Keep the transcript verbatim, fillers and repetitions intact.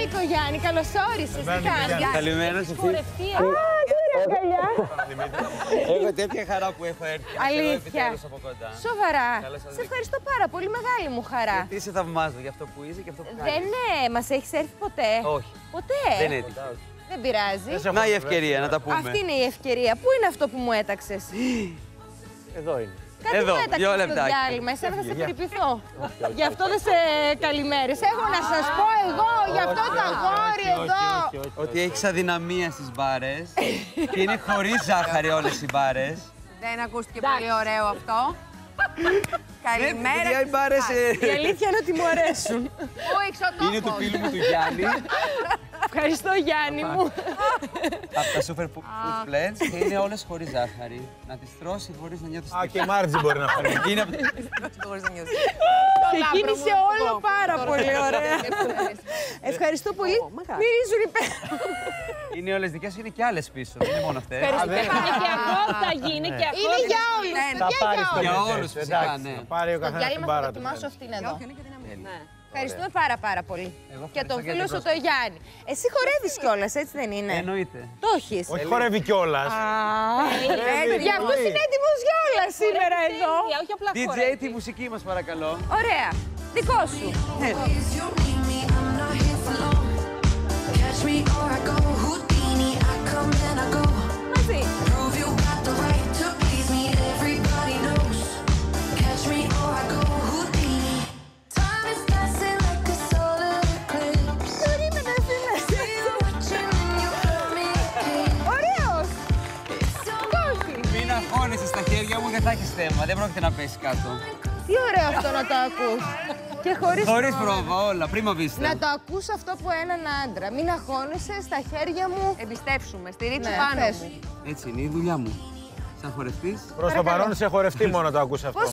Νίκο Γιάννη, καλώς όρισες. Τι κάνεις? Καλημέρα σε φίλοι. Α, τώρα αγκαλιά. Έχω τέτοια χαρά που έχω έρθει. Αλήθεια. Από κοντά. Σοβαρά. Καλώς σας Σε ευχαριστώ πάρα πολύ, μεγάλη μου χαρά. Γιατί σε θαυμάζω για αυτό που είσαι και αυτό που κάνεις. Δεν ναι, μας έχεις έρθει ποτέ? Όχι. Ποτέ. Δεν έτυχε. Δεν πειράζει. Να η ευκαιρία να τα πούμε. Αυτή είναι η ευκαιρία. Πού είναι αυτό που μου έταξες? Εδώ είναι. Κάτι Εδώ, μου έταξες δύο στο λεπτάκια. διάλειμμα, εσένα θα σε περιποιηθώ. Γι' αυτό δεν σε καλημέρες. Έχω να σας πω εγώ, γι' αυτό το αγόρι εδώ. Ότι έχεις αδυναμία στις μπάρες και είναι χωρίς ζάχαρη όλες οι μπάρες. Δεν ακούστηκε πολύ ωραίο αυτό. Καλημέρα. Παιδιά, οι μπάρες, ε, Η αλήθεια είναι ότι μου αρέσουν. Πού έχεις ο τόπος? είναι του φίλου μου του Γιάννη. Ευχαριστώ, Γιάννη μου. Από τα Super Food Blends και είναι όλες χωρίς ζάχαρη. Να τις τρώσει χωρίς να νιώθεις. Α, και η Μάρτζη μπορεί να φέρει. Είναι από- Ξεκίνησε όλο πάρα πολύ ωραία. Ευχαριστώ πολύ. Μυρίζουν υπέροχα. Είναι όλες δικές σου, είναι και άλλες πίσω. Δεν είναι μόνο αυτές. Πανηγυριακό θα γίνει και αυτό. Είναι για όλους. Ναι, παιδιά, Θα πάρει για το όλους. Για μεσαίρι, όλους, εντάξει, φυσικά, ναι. θα πάρει ο Το καθένας την διάλειμμα θα μπάρα το του. ετοιμάσω αυτήν εδώ. Ναι. Ευχαριστούμε πάρα πάρα πολύ. Εγώ Και τον ευχαριστώ για φίλο την σου το Γιάννη. Εσύ χορεύεις κιόλας, έτσι δεν είναι? Εννοείται. Το έχεις. Όχι, χορεύει κιόλας. Για αυτό είναι έτοιμος για όλα σήμερα εδώ. Όχι απλά ντι τζέι, χορεύει. τη μουσική μας παρακαλώ. Ωραία. Δικό σου. Μαζί. Περίμενε, φίλε. Ωραίος. Κόφι. Μην αγχώνεσαι στα χέρια μου, δεν θα έχεις θέμα. Δεν πρόκειται να πέσει κάτω. Τι ωραίο αυτό να το ακούς. Και χωρίς, Χωρίς πρόβα, όλα. Πρίμα βίστα. να το ακούς αυτό από έναν άντρα. Μην αγχώνεσαι, στα χέρια μου. Εμπιστεύσουμε, στηρίξου Ναι, πάνω πες. μου. Έτσι είναι η δουλειά μου. Σαν χορευτής. Προς το παρόν σε χορευτή μόνο το ακούς αυτό.